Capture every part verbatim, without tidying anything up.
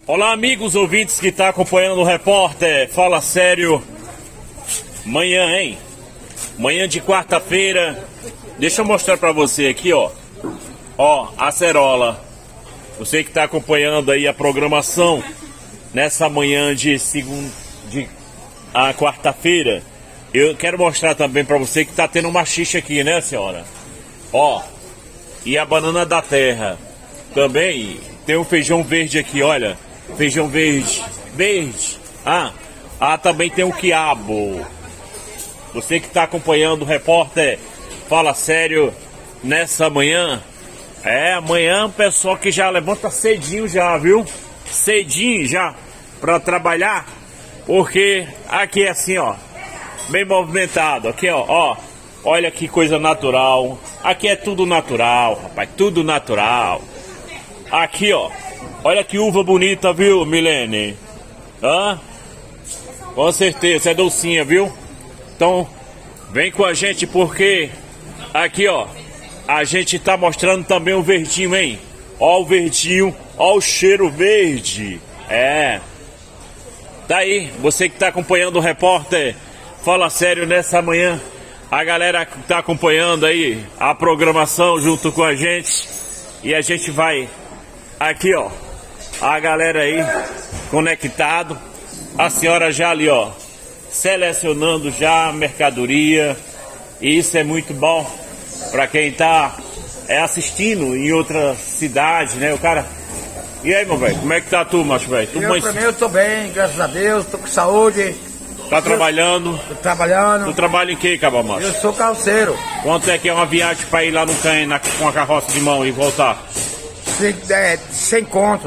Olá, amigos ouvintes que estão acompanhando o repórter Fala Sério. Manhã, hein? Manhã de quarta-feira. Deixa eu mostrar pra você aqui, ó. Ó, acerola. Você que está acompanhando aí a programação nessa manhã de segunda, de a quarta-feira. Eu quero mostrar também pra você que tá tendo uma xixa aqui, né, senhora? Ó, e a banana da terra. Também tem um feijão verde aqui, olha. Feijão verde, verde. Ah, ah, também tem o quiabo. Você que está acompanhando o repórter Fala Sério nessa manhã. É, amanhã o pessoal que já levanta cedinho já, viu? Cedinho já para trabalhar. Porque aqui é assim, ó, bem movimentado. Aqui, ó, ó, olha que coisa natural. Aqui é tudo natural, rapaz, tudo natural. Aqui, ó. Olha que uva bonita, viu, Milene? Hã? Com certeza, é docinha, viu? Então, vem com a gente porque aqui, ó, a gente tá mostrando também o verdinho, hein? Ó o verdinho, ó o cheiro verde. É. Tá aí, você que tá acompanhando o repórter Fala Sério nessa manhã. A galera que tá acompanhando aí a programação junto com a gente. E a gente vai aqui, ó. A galera aí conectado, a senhora já ali, ó, selecionando já a mercadoria. E isso é muito bom para quem tá é, assistindo em outra cidade, né? O cara. E aí, meu velho, como é que tá tu, macho velho? Eu, pra mim, eu tô bem, graças a Deus, tô com saúde. Tá trabalhando? Tô trabalhando. Tu trabalha em que, Caba Macho? Eu sou calceiro. Quanto é que é uma viagem pra ir lá no Canha na, com a carroça de mão e voltar? Sem, é, sem conto.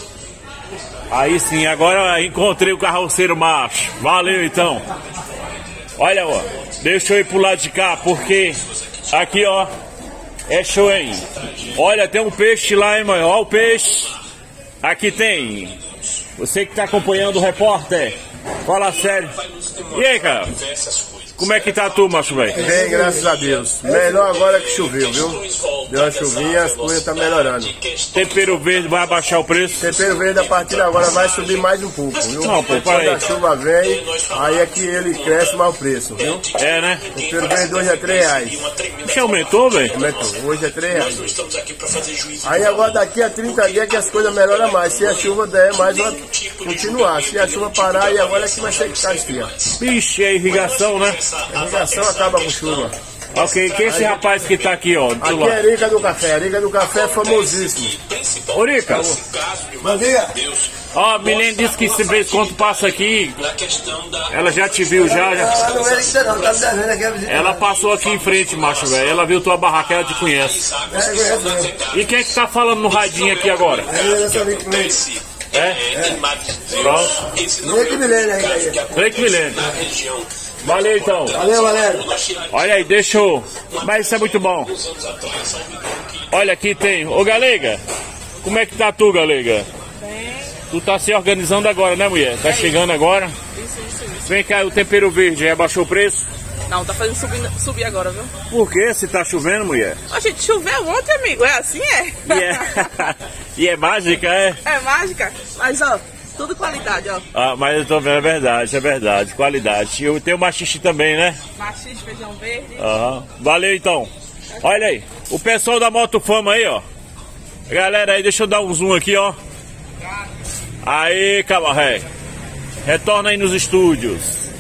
Aí sim, agora encontrei o carroceiro macho. Valeu então. Olha, ó, deixa eu ir pro lado de cá, porque aqui, ó, é show, hein? Olha, tem um peixe lá, hein, mãe? Ó o peixe. Aqui tem. Você que tá acompanhando o repórter Fala Sério. E aí, cara? Como é que tá tu, macho, velho? Bem, graças a Deus. Melhor agora que choveu, viu? Deu uma chuvinha, as coisas estão melhorando. Tempero verde vai abaixar o preço? Tempero verde a partir de agora vai subir mais um pouco, viu? Não, pô, quando aí. a chuva vem, aí é que ele cresce mais o preço, viu? É, né? Tempero verde hoje é três reais. Você aumentou, velho? Aumentou, hoje é três reais. Aí agora daqui a trinta dias que as coisas melhoram mais. Se a chuva der, mais vai continuar. Se a chuva parar, aí agora é que vai ser que esfria. Vixe, é irrigação, né? A irrigação acaba com chuva. Ok, que esse rapaz que tá aqui, ó? Aqui é a Rica do Café. A Rica do Café é famosíssimo. Ô, Rica. Bom dia. Ó, Milene disse que se vez quando passa aqui, ela já te viu, já, já. Ela passou aqui em frente, macho, velho. Ela viu tua barraca, ela te conhece. E quem é que tá falando no radinho aqui agora? É? É. Pronto. Rica Milene aí. Rica Milene. Valeu então. Valeu, Valério. Olha aí, deixa eu... Mas isso é muito bom. Olha aqui tem... Ô, Galega, como é que tá tu, Galega? Bem. Tu tá se organizando agora, né, mulher? Tá chegando agora. Isso, isso, isso. Vem cá, o tempero verde, já abaixou o preço? Não, tá fazendo subir, subir agora, viu? Por quê? Se tá chovendo, mulher? A gente choveu ontem, amigo. É assim, é? E é, e é mágica, é? É mágica. Mas, ó, tudo qualidade, ó. Ah, mas eu tô vendo, é verdade, é verdade, qualidade. Eu tenho machixe também, né? Machixe, feijão verde. Aham. Valeu então. Olha aí, o pessoal da Moto Fama aí, ó. Galera aí, deixa eu dar um zoom aqui, ó. Aí, camaré. Retorna aí nos estúdios.